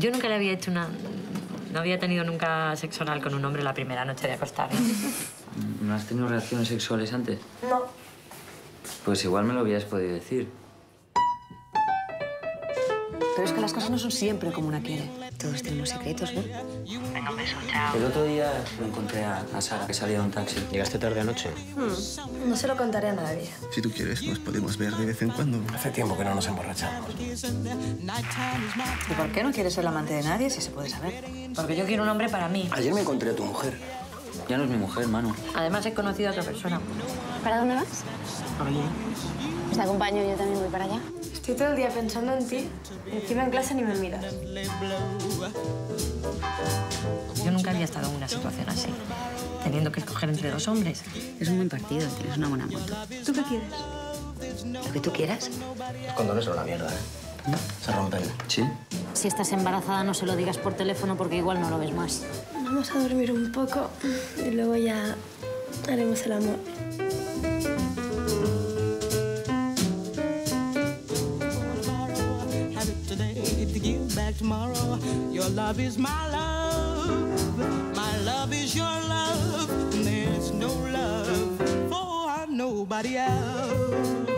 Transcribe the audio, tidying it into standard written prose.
Yo nunca le había hecho una... No había tenido nunca sexo oral con un hombre la primera noche de acostar, ¿eh? ¿No has tenido relaciones sexuales antes? No. Pues igual me lo habías podido decir. Pero es que las cosas no son siempre como una quiere. Todos tenemos secretos, ¿no? Venga, un beso, chao. El otro día lo encontré a Sara, que salía de un taxi. ¿Llegaste tarde anoche? No se lo contaré a nadie. Si tú quieres, nos podemos ver de vez en cuando. Hace tiempo que no nos emborrachamos. ¿Y por qué no quieres ser el amante de nadie si se puede saber? Porque yo quiero un hombre para mí. Ayer me encontré a tu mujer. Ya no es mi mujer, Manu. Además, he conocido a otra persona. ¿Para dónde vas? Pues te acompaño, yo también voy para allá. Estoy todo el día pensando en ti. Encima en clase ni me miras. Yo nunca había estado en una situación así, teniendo que escoger entre dos hombres. Es un buen partido, tienes una buena moto. ¿Tú qué quieres? Lo que tú quieras. Los condones son una mierda, ¿eh? Se rompen. ¿Sí? Si estás embarazada, no se lo digas por teléfono porque igual no lo ves más. Vamos a dormir un poco y luego ya haremos el amor. Tomorrow, your love is my love is your love, and there's no love for nobody else.